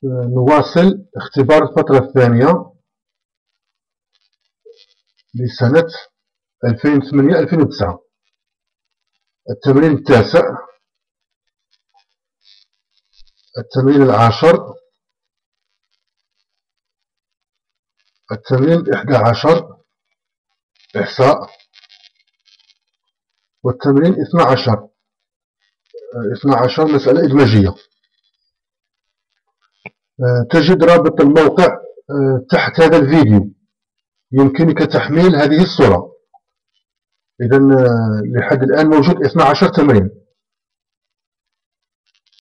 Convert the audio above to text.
نواصل اختبار الفترة الثانية لسنة 2008-2009. التمرين التاسع، التمرين العاشر، التمرين ال11 إحصاء، والتمرين 12 مسألة إدماجية. تجد رابط الموقع تحت هذا الفيديو، يمكنك تحميل هذه الصورة. إذن لحد الآن موجود 12 تمرين.